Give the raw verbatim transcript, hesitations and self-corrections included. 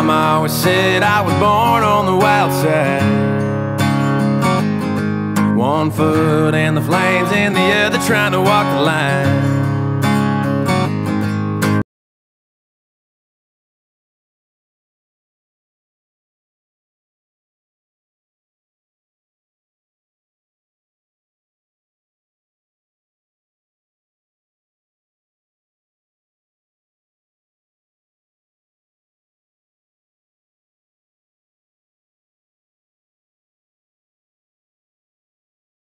Mama always said I was born on the wild side. One foot in the flames and the other trying to walk the line.